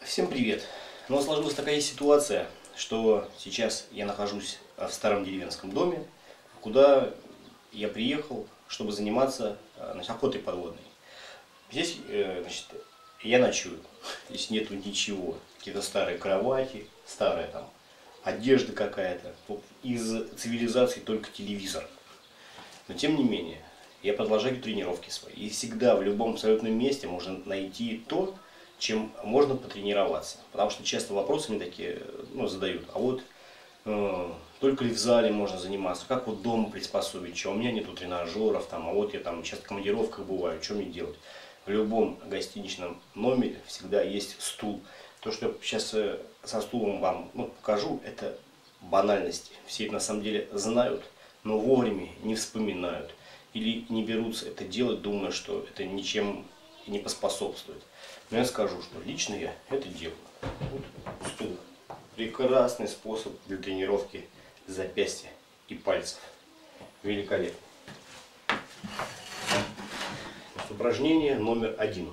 Всем привет! Ну, сложилась такая ситуация, что сейчас я нахожусь в старом деревенском доме, куда я приехал, чтобы заниматься охотой подводной. Здесь я ночую, здесь нету ничего, какие-то старые кровати, старая там одежда какая-то. Из цивилизации только телевизор. Но тем не менее, я продолжаю тренировки свои. И всегда в любом абсолютном месте можно найти то, чем можно потренироваться. Потому что часто вопросы мне такие задают. А вот только ли в зале можно заниматься? Как вот дома приспособить? Что у меня нету тренажеров, там, а вот я там сейчас в командировках бываю, что мне делать? В любом гостиничном номере всегда есть стул. То, что я сейчас со стулом вам покажу, это банальности. Все это на самом деле знают, но вовремя не вспоминают. Или не берутся это делать, думая, что это ничем не поспособствует. Но я скажу, что лично я это делаю. Вот стул. Прекрасный способ для тренировки запястья и пальцев. Великолепно. Упражнение номер 1.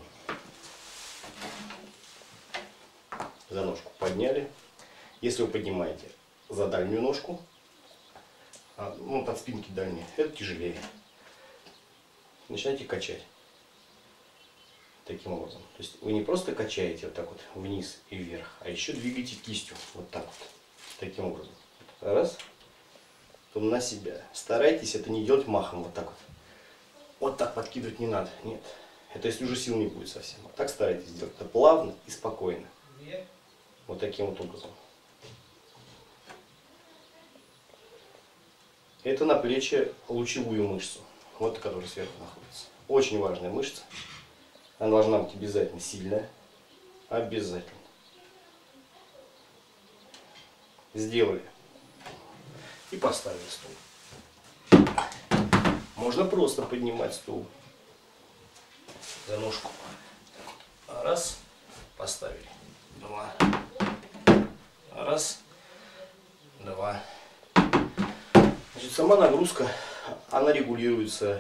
За ножку подняли. Если вы поднимаете за дальнюю ножку, под спинки дальние, это тяжелее. Начинайте качать. Таким образом. То есть вы не просто качаете вот так вот вниз и вверх, а еще двигаете кистью. Вот так вот. Таким образом. Раз. Потом на себя. Старайтесь это не делать махом вот так вот. Вот так подкидывать не надо. Нет. Это если уже сил не будет совсем. Вот так старайтесь сделать. Это плавно и спокойно. Вот таким вот образом. Это на плечи лучевую мышцу. Вот которая сверху находится. Очень важная мышца. Она должна быть обязательно сильная. Обязательно. Сделали. И поставили стул. Можно просто поднимать стул за ножку. Раз. Поставили. Два. Раз. Два. Значит, сама нагрузка, она регулируется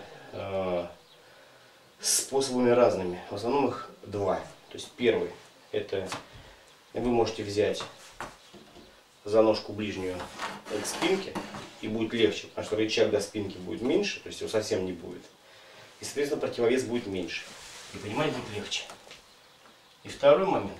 способами разными. В основном их два. То есть первый, это вы можете взять за ножку ближнюю к спинке, и будет легче, потому что рычаг до спинки будет меньше, то есть его совсем не будет. И, соответственно, противовес будет меньше. И понимать будет легче. И второй момент.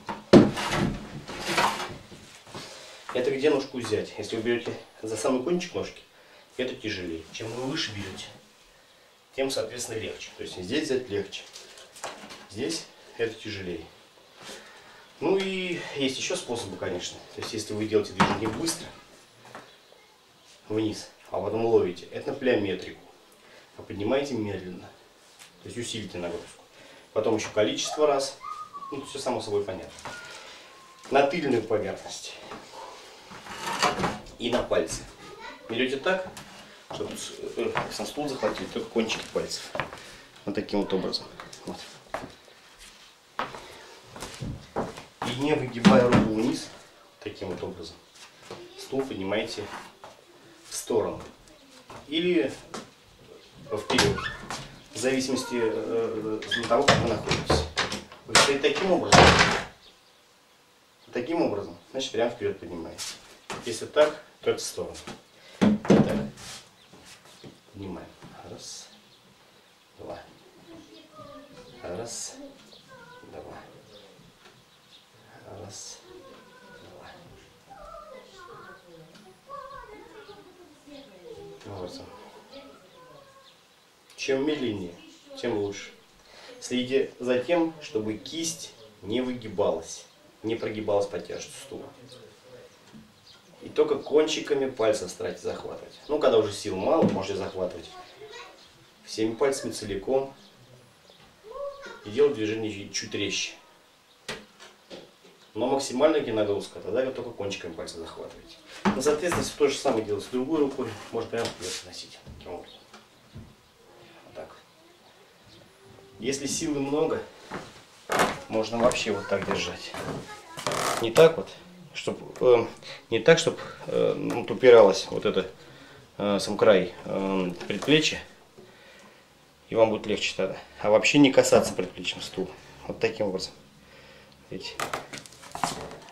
Это где ножку взять. Если вы берете за самый кончик ножки, это тяжелее. Чем вы выше берете, тем, соответственно, легче. То есть здесь взять легче. Здесь это тяжелее. Ну и есть еще способы, конечно. То есть если вы делаете движение быстро, вниз, а потом ловите, это на плеометрику. А поднимаете медленно. То есть усилите нагрузку. Потом еще количество раз. Ну, все само собой понятно. На тыльную поверхность. И на пальцы. Берете так, чтобы сам стул захватили, только кончики пальцев. Вот таким вот образом. Вот. И не выгибая руку вниз, таким вот образом, стул поднимаете в сторону. Или вперед. В зависимости от того, как вы находитесь. Вы стоите таким образом, значит прямо вперед поднимаете. Если так, то это в сторону. Так. Поднимаем. Раз, два. Раз, два. Раз, два. Вот. Чем медленнее, тем лучше. Следите за тем, чтобы кисть не выгибалась, не прогибалась под тяжестью стула. И только кончиками пальцев старайтесь захватывать. Ну, когда уже сил мало, можете захватывать всеми пальцами целиком. И делать движение чуть резче. Но максимальная нагрузка, тогда вы только кончиками пальцев захватываете. Ну, соответственно, если то же самое делать с другой рукой, можно прямо вперед носить. Вот так. Если силы много, можно вообще вот так держать. Не так вот. Не так, чтобы упиралось вот это сам край предплечья, и вам будет легче тогда. А вообще не касаться предплечьем стула. Вот таким образом. Видите?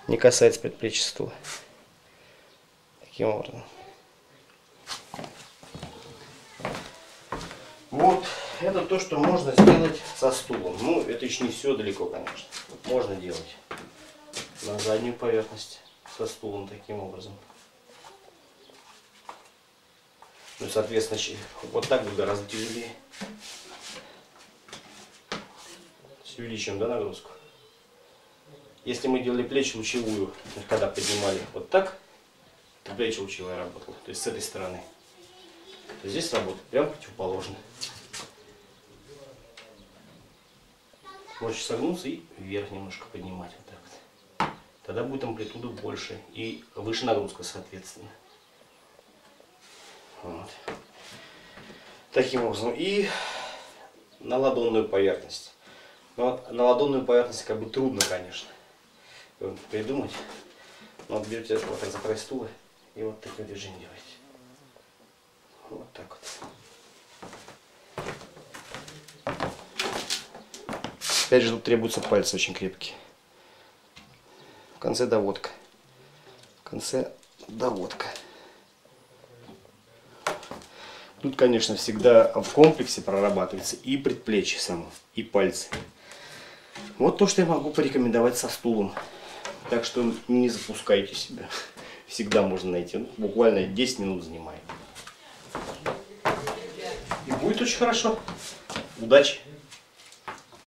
не касается предплечья стула. Таким образом. Вот, это то, что можно сделать со стулом. Ну, это еще не все далеко, конечно. Можно делать на заднюю поверхность со стулом таким образом. Ну, соответственно, вот так будет гораздо тяжелее. Увеличим, да, нагрузку. Если мы делали плечи лучевую, когда поднимали вот так, то плечи лучевая работала, то есть с этой стороны, то здесь работает прям противоположно. Можете согнуться и вверх немножко поднимать вот так вот. Тогда будет амплитуда больше и выше нагрузка, соответственно. Вот. Таким образом. И на ладонную поверхность. Но на ладонную поверхность как бы трудно, конечно, придумать. Но вот берете вот так за край стула и вот такое движение делаете. Вот так вот. Опять же, тут требуются пальцы очень крепкие. В конце доводка. В конце доводка. Тут, конечно, всегда в комплексе прорабатывается и предплечье само, и пальцы. Вот то, что я могу порекомендовать со стулом. Так что не запускайте себя. Всегда можно найти. Буквально 10 минут занимает. И будет очень хорошо. Удачи!